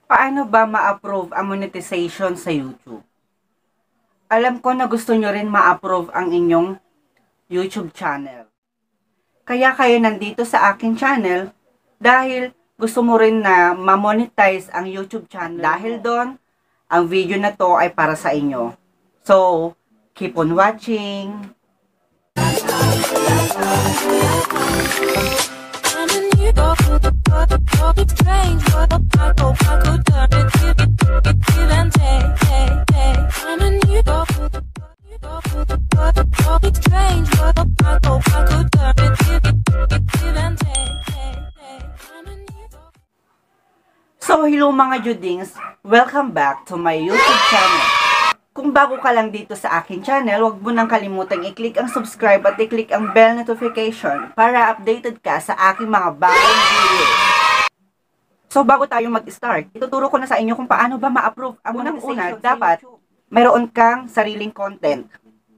Paano ba ma-approve ang monetization sa YouTube? Alam ko na gusto nyo rin ma-approve ang inyong YouTube channel. Kaya kayo nandito sa akin channel dahil gusto mo rin na ma-monetize ang YouTube channel. Dahil doon, ang video na to ay para sa inyo. So, keep on watching! So, hello mga Judings! Welcome back to my YouTube channel. Kung bago ka lang dito sa akin channel, huwag mo nang kalimutang i-click ang subscribe at i-click ang bell notification para updated ka sa aking mga bagong videos. So, bago tayo mag-start, ituturo ko na sa inyo kung paano ba ma-approve ang monetization. Dapat, mayroon kang sariling content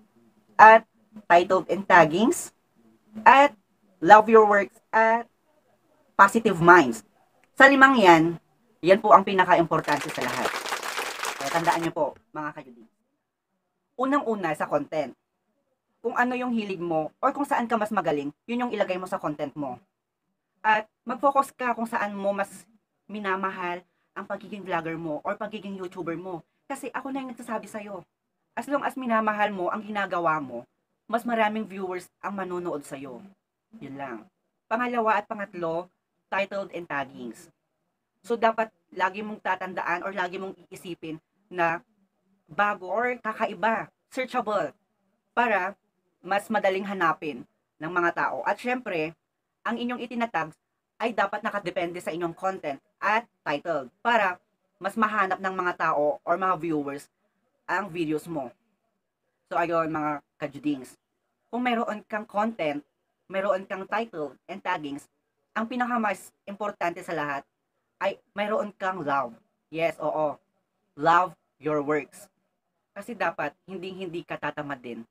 at title and taggings at love your works at positive minds. Sa limang yan po ang pinaka-importante sa lahat. Kaya tandaan nyo po, mga kajuding. Unang-una sa content. Kung ano yung hilig mo or kung saan ka mas magaling, yun yung ilagay mo sa content mo. At mag-focus ka kung saan mo mas minamahal ang pagiging vlogger mo or pagiging YouTuber mo. Kasi ako na yung nagsasabi sa'yo. As long as minamahal mo ang ginagawa mo, mas maraming viewers ang manonood sa'yo. Yun lang. Pangalawa at pangatlo, titled and taggings. So, dapat lagi mong tatandaan or lagi mong iisipin na bago or kakaiba, searchable, para mas madaling hanapin ng mga tao. At syempre, ang inyong itinatag ay dapat nakadepende sa inyong content at title para mas mahanap ng mga tao or mga viewers ang videos mo. So, ayun mga kajudings. Kung meron kang content, meron kang title and taggings, ang pinakamas importante sa lahat ay mayroon kang love. Yes, oo. Love your works. Kasi dapat, hindi ka tatamad din.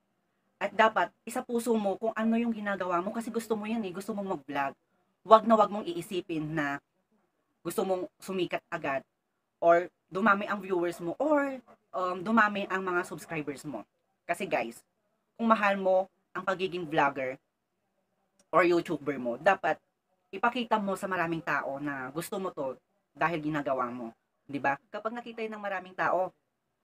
At dapat, isa puso mo kung ano yung ginagawa mo kasi gusto mo yan eh. Gusto mong mag-vlog. Wag mong iisipin na gusto mong sumikat agad or dumami ang viewers mo or dumami ang mga subscribers mo. Kasi guys, kung mahal mo ang pagiging vlogger or YouTuber mo, dapat ipakita mo sa maraming tao na gusto mo to dahil ginagawa mo, 'di ba? Kapag nakita 'yan ng maraming tao,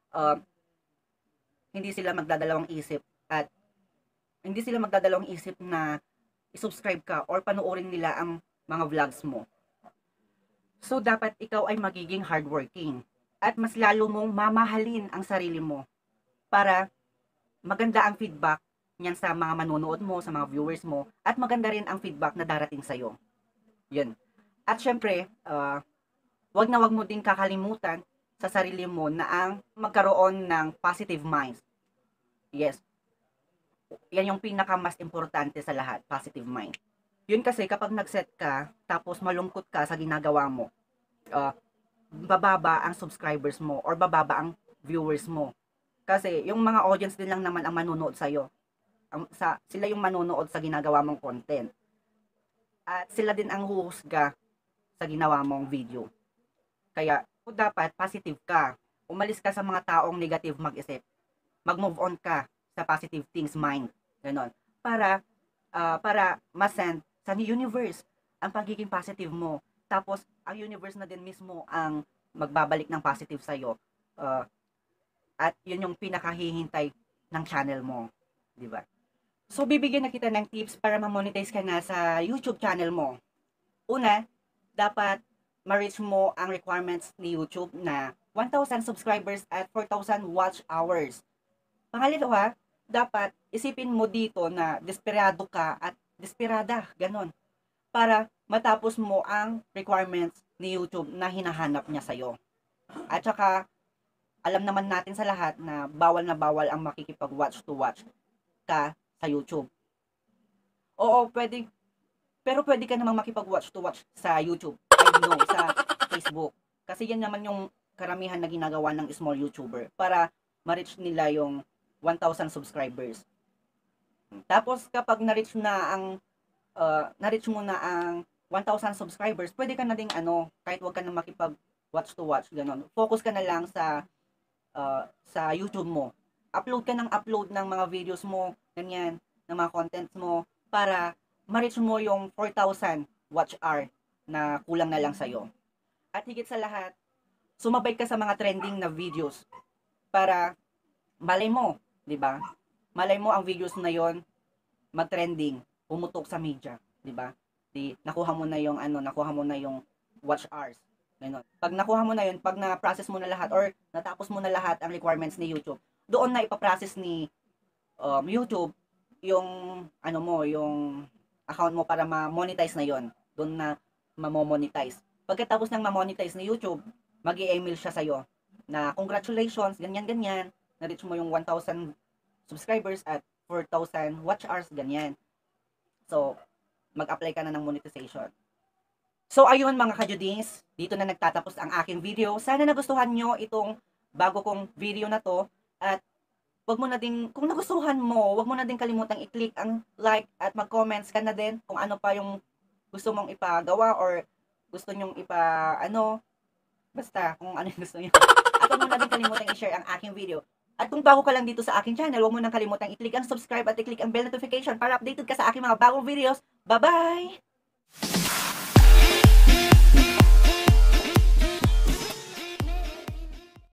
hindi sila magdadalawang isip at hindi sila magdadalawang isip na i-subscribe ka or panoorin nila ang mga vlogs mo. So dapat ikaw ay magiging hardworking at mas lalo mong mamahalin ang sarili mo para maganda ang feedback niyan sa mga manonood mo, sa mga viewers mo at maganda rin ang feedback na darating sa iyo. Yun. At syempre, wag mo din kakalimutan sa sarili mo na ang magkaroon ng positive minds. Yes. Yan yung pinaka-mas importante sa lahat, positive mind. Yun kasi kapag nag-set ka, tapos malungkot ka sa ginagawa mo, bababa ang subscribers mo or bababa ang viewers mo. Kasi yung mga audience din lang naman ang manonood sa'yo. Sila yung manonood sa ginagawa mong content. At sila din ang huhusga sa ginawa mong video. Kaya, dapat positive ka. Umalis ka sa mga taong negative mag-isip. Mag-move on ka sa positive things mind. Ganon. Para ma-send sa universe ang pagiging positive mo. Tapos, ang universe na din mismo ang magbabalik ng positive sa'yo. At yun yung pinakahihintay ng channel mo. Diba? So, bibigyan na kita ng tips para ma-monetize ka na sa YouTube channel mo. Una, dapat ma-reach mo ang requirements ni YouTube na 1,000 subscribers at 4,000 watch hours. Pangalawa, dapat isipin mo dito na desperado ka at desperada, ganon. Para matapos mo ang requirements ni YouTube na hinahanap niya sa'yo. At saka, alam naman natin sa lahat na bawal ang makikipag-watch to watch ka sa YouTube. Oo, pwede. Pero pwede ka namang makipag-watch to watch sa YouTube. Sa Facebook. Kasi yan naman yung karamihan na ginagawa ng small YouTuber para ma-reach nila yung 1,000 subscribers. Tapos kapag na-reach mo na ang 1,000 subscribers, pwede ka na ding kahit wag ka na makipag watch to watch, ganon. Focus ka na lang sa YouTube mo. Upload ka ng upload ng mga videos mo, ganyan, ng mga contents mo, para ma-reach mo yung 4,000 watch hour na kulang na lang sa'yo. At higit sa lahat, sumabay ka sa mga trending na videos para malay mo, 'di ba? Malay mo ang videos na 'yon mag-trending, pumutok sa media, 'di ba? Nakuha mo na yung nakuha mo na yung watch hours. Ganun. Pag nakuha mo na 'yon, pag na-process mo na lahat or natapos mo na lahat ang requirements ni YouTube, doon na ipa-process ni YouTube yung yung account mo para ma-monetize na 'yon. Doon na ma-monetize. Pagkatapos ng ma-monetize ni YouTube, mag-i-email siya sa'yo na congratulations, ganyan-ganyan, na-reach mo yung 1,000 subscribers at 4,000 watch hours, ganyan. So, mag-apply ka na ng monetization. So, ayun mga kajudings, dito na nagtatapos ang aking video. Sana nagustuhan nyo itong bago kong video na to. At wag mo na din, kung nagustuhan mo, wag mo na din kalimutang i-click ang like at mag-comments ka na din kung ano pa yung gusto mong ipagawa or gusto nyong basta kung ano yung gusto nyo. At huwag mo na din kalimutang i-share ang aking video. At kung bago ka lang dito sa aking channel, huwag mo nang kalimutang i-click ang subscribe at i-click ang bell notification para updated ka sa aking mga bagong videos. Bye-bye!